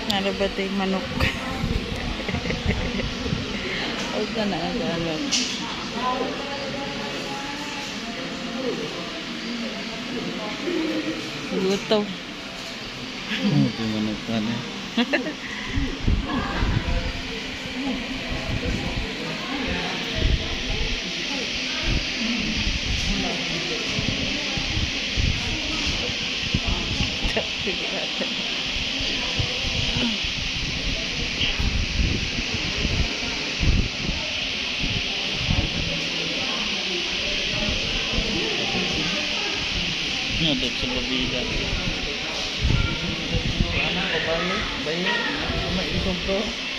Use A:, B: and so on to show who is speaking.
A: Narabatay manok. Huwag ka na ano. Luto.
B: Ito manok pa na. Ada celebida. Mana kembali, bayi, cuma itu bro.